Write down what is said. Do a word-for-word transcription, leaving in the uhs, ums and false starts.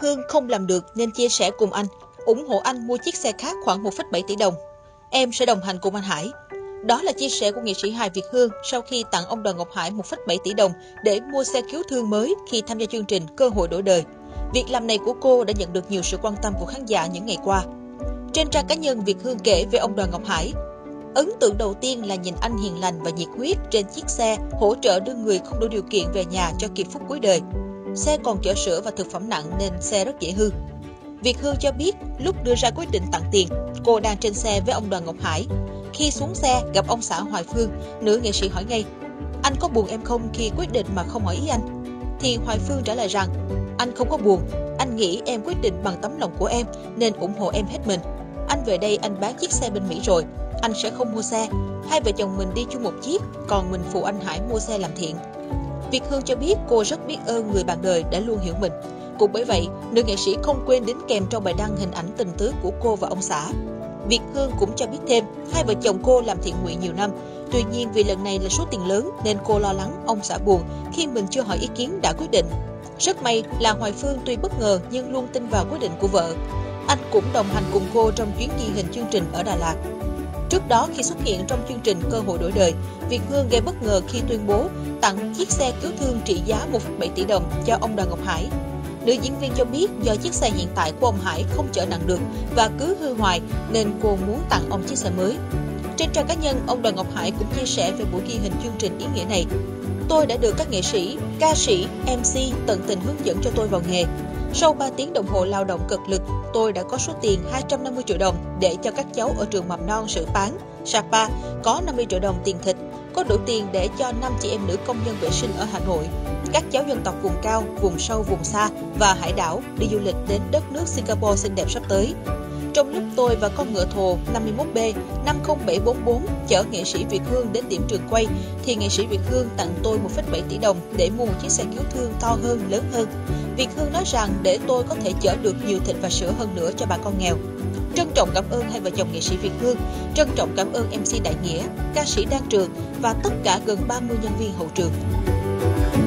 Hương không làm được nên chia sẻ cùng anh, ủng hộ anh mua chiếc xe khác khoảng một phẩy bảy tỷ đồng. Em sẽ đồng hành cùng anh Hải. Đó là chia sẻ của nghệ sĩ hài Việt Hương sau khi tặng ông Đoàn Ngọc Hải một phẩy bảy tỷ đồng để mua xe cứu thương mới khi tham gia chương trình Cơ hội đổi đời. Việc làm này của cô đã nhận được nhiều sự quan tâm của khán giả những ngày qua. Trên trang cá nhân, Việt Hương kể về ông Đoàn Ngọc Hải. Ấn tượng đầu tiên là nhìn anh hiền lành và nhiệt huyết trên chiếc xe hỗ trợ đưa người không đủ điều kiện về nhà cho kịp phút cuối đời. Xe còn chở sữa và thực phẩm nặng nên xe rất dễ hư. Việt Hương cho biết lúc đưa ra quyết định tặng tiền, cô đang trên xe với ông Đoàn Ngọc Hải. Khi xuống xe gặp ông xã Hoài Phương, nữ nghệ sĩ hỏi ngay: "Anh có buồn em không khi quyết định mà không hỏi ý anh?" Thì Hoài Phương trả lời rằng: "Anh không có buồn, anh nghĩ em quyết định bằng tấm lòng của em nên ủng hộ em hết mình. Anh về đây anh bán chiếc xe bên Mỹ rồi, anh sẽ không mua xe. Hai vợ chồng mình đi chung một chiếc, còn mình phụ anh Hải mua xe làm thiện." Việt Hương cho biết cô rất biết ơn người bạn đời đã luôn hiểu mình. Cũng bởi vậy, nữ nghệ sĩ không quên đính kèm trong bài đăng hình ảnh tình tứ của cô và ông xã. Việt Hương cũng cho biết thêm, hai vợ chồng cô làm thiện nguyện nhiều năm. Tuy nhiên vì lần này là số tiền lớn nên cô lo lắng ông xã buồn khi mình chưa hỏi ý kiến đã quyết định. Rất may là Hoài Phương tuy bất ngờ nhưng luôn tin vào quyết định của vợ. Anh cũng đồng hành cùng cô trong chuyến ghi hình chương trình ở Đà Lạt. Trước đó khi xuất hiện trong chương trình Cơ hội đổi đời, Việt Hương gây bất ngờ khi tuyên bố tặng chiếc xe cứu thương trị giá một phẩy bảy tỷ đồng cho ông Đoàn Ngọc Hải. Nữ diễn viên cho biết do chiếc xe hiện tại của ông Hải không chở nặng được và cứ hư hoài nên cô muốn tặng ông chiếc xe mới. Trên trang cá nhân, ông Đoàn Ngọc Hải cũng chia sẻ về buổi ghi hình chương trình ý nghĩa này. "Tôi đã được các nghệ sĩ, ca sĩ, em xê tận tình hướng dẫn cho tôi vào nghề. Sau ba tiếng đồng hồ lao động cực lực, tôi đã có số tiền hai trăm năm mươi triệu đồng để cho các cháu ở trường mầm non Sử Pán, Sapa có năm mươi triệu đồng tiền thịt, có đủ tiền để cho năm chị em nữ công nhân vệ sinh ở Hà Nội, các cháu dân tộc vùng cao, vùng sâu, vùng xa và hải đảo đi du lịch đến đất nước Singapore xinh đẹp sắp tới. Trong lúc tôi và con ngựa thồ năm mươi mốt B năm không bảy bốn bốn chở nghệ sĩ Việt Hương đến điểm trường quay, thì nghệ sĩ Việt Hương tặng tôi một phẩy bảy tỷ đồng để mua một chiếc xe cứu thương to hơn, lớn hơn. Việt Hương nói rằng để tôi có thể chở được nhiều thịt và sữa hơn nữa cho bà con nghèo. Trân trọng cảm ơn hai vợ chồng nghệ sĩ Việt Hương, trân trọng cảm ơn em xê Đại Nghĩa, ca sĩ Đan Trường và tất cả gần ba mươi nhân viên hậu trường."